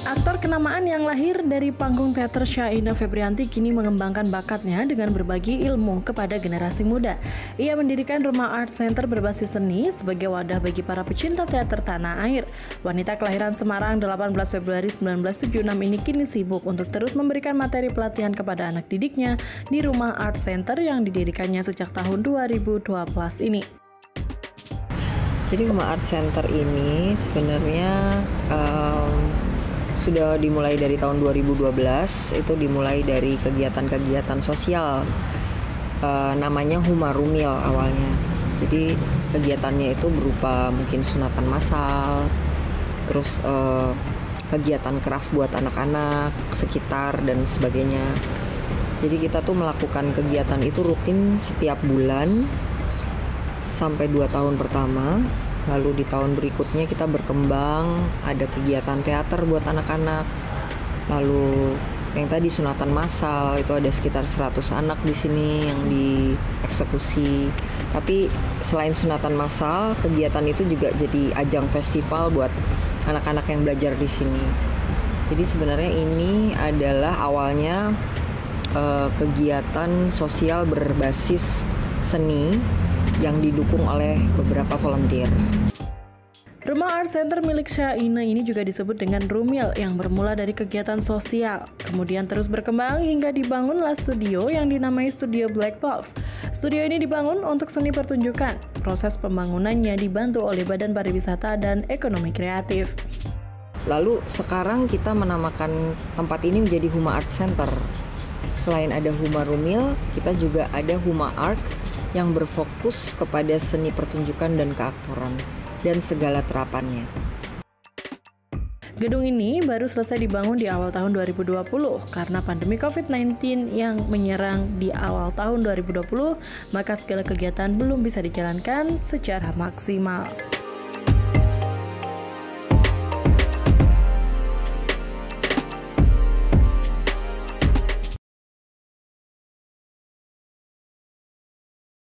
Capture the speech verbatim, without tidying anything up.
Aktor kenamaan yang lahir dari panggung teater Syaina Febrianti kini mengembangkan bakatnya dengan berbagi ilmu kepada generasi muda. Ia mendirikan Rumah Art Center berbasis seni sebagai wadah bagi para pecinta teater tanah air. Wanita kelahiran Semarang delapan belas Februari seribu sembilan ratus tujuh puluh enam ini kini sibuk untuk terus memberikan materi pelatihan kepada anak didiknya di Rumah Art Center yang didirikannya sejak tahun dua ribu dua belas ini. Jadi Rumah Art Center ini sebenarnya um, sudah dimulai dari tahun dua ribu dua belas, itu dimulai dari kegiatan-kegiatan sosial, uh, namanya Humarumil awalnya. Jadi kegiatannya itu berupa mungkin sunatan massal, terus uh, kegiatan craft buat anak-anak sekitar dan sebagainya. Jadi kita tuh melakukan kegiatan itu rutin setiap bulan sampai dua tahun pertama. Lalu di tahun berikutnya kita berkembang, ada kegiatan teater buat anak-anak. Lalu yang tadi sunatan massal itu ada sekitar seratus anak di sini yang dieksekusi. Tapi selain sunatan massal, kegiatan itu juga jadi ajang festival buat anak-anak yang belajar di sini. Jadi sebenarnya ini adalah awalnya eh, kegiatan sosial berbasis seni yang didukung oleh beberapa volunteer. Rumah Art Center milik Syaina ini juga disebut dengan Rumil yang bermula dari kegiatan sosial. Kemudian terus berkembang hingga dibangunlah studio yang dinamai Studio Black Box. Studio ini dibangun untuk seni pertunjukan. Proses pembangunannya dibantu oleh Badan Pariwisata dan Ekonomi Kreatif. Lalu sekarang kita menamakan tempat ini menjadi Huma Art Center. Selain ada Huma Rumil, kita juga ada Huma Art yang berfokus kepada seni pertunjukan dan keaktoran dan segala terapannya. Gedung ini baru selesai dibangun di awal tahun dua ribu dua puluh karena pandemi covid sembilan belas yang menyerang di awal tahun dua ribu dua puluh, maka segala kegiatan belum bisa dijalankan secara maksimal.